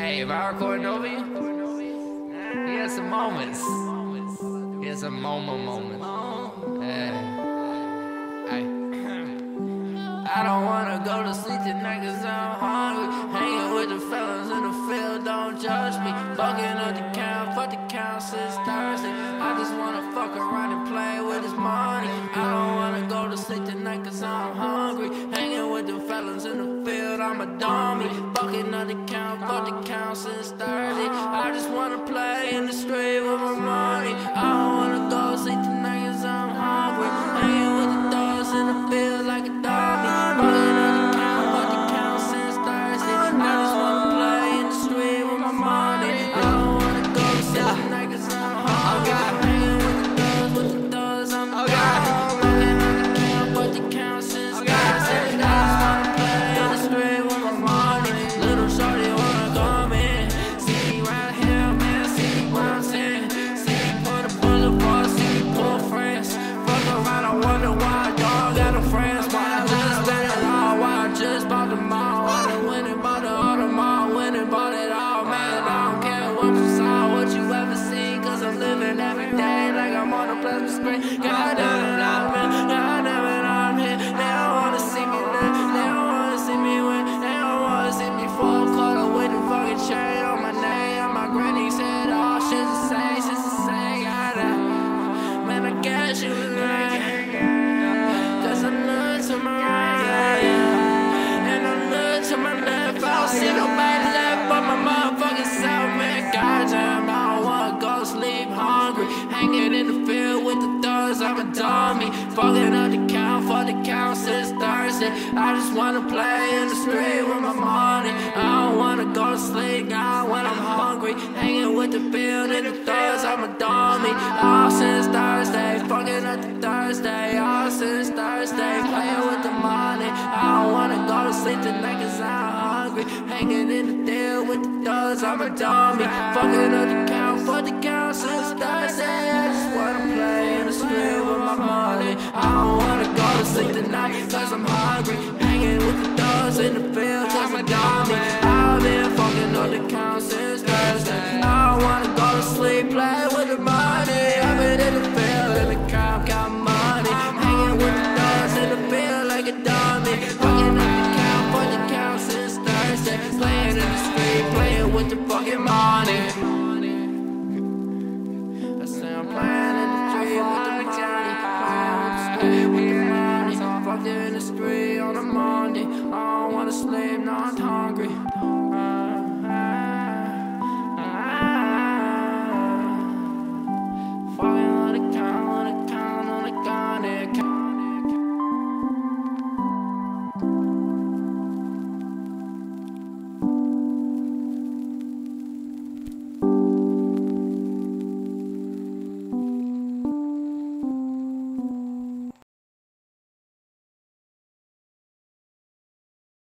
Hey, if I recording over you, he had some moments. He had some moments. Hey. I don't wanna go to sleep tonight cause I'm hungry. Hanging with the fellas in the field, don't judge me. Fucking up the count, fuck the count since Thursday. I just wanna fuck around and play with this money. I don't wanna go to sleep tonight cause I'm hungry. Hanging with the fellas in the field, I'm a dummy. Fucking up the count, fuck the count since Thursday. I just wanna play in the street with my money. I don't wanna go to sleep tonight cause I'm hungry. Hanging with the dogs in the field like a dummy. Fucking up the count, fuck the count since Thursday. I just wanna play in the street with my money. I don't wanna go to sleep tonight cause I'm hungry. Hanging with the dogs, I'm a dummy. Fucking up the count, fuck the count since Thursday. I just wanna play in the street with my money. Little shorty wanna come in. See me right here, man, see me bouncing. See me put a bullet ball, see me pull friends. Fuck around, I wonder why a dog got no friends. Why I just spent it all, why I just bought the mall. I done went and bought the Audemars, went and bought it all, man. I don't care what you saw, what you ever seen, cause I'm living every day like I'm on a plasma screen. God damn it, I'm in, God damn it, I'm here. They don't wanna see me live, they don't wanna see me win, they don't wanna see me fall. Caught up with the fucking chain on my name, and my granny said, oh, shit's the same, shit's the same. God damn, man, I guess you was right, cause I look to my right, and I look to my left. I don't see nobody left but my motherfucking self, man. Goddamn, I don't wanna go to sleep hungry. Hanging in the field with the thugs, I'm a dummy. Fucking up the count, for the count since Thursday. I just wanna play in the street with my money. I don't wanna go to sleep now when I'm hungry. Hanging with the field and the thugs, I'm a dummy. All since Thursday, fucking up the Thursday. All since Thursday, playing with the money. I don't wanna go to sleep tonight cause I'm hungry. Hanging in the deal with the thugs, I'm a dummy. Fucking up the count, for the count since Thursday. I just wanna play in the street with my money. I don't wanna go to sleep tonight cause I'm hungry. Hanging with the thugs in the field cause I'm a dummy. I've been fucking up the count since Thursday. I don't wanna go to sleep, play with the money. I've been in the field and the crowd got money. Hanging with the thugs in the field like a dummy. Fucking up the count, for the count since Thursday. Playing in the street, playing with the fucking money. I say I'm playing in the street with the money. Playing with the money. Fucked in the street on a Monday. I don't wanna sleep, no, I'm hungry.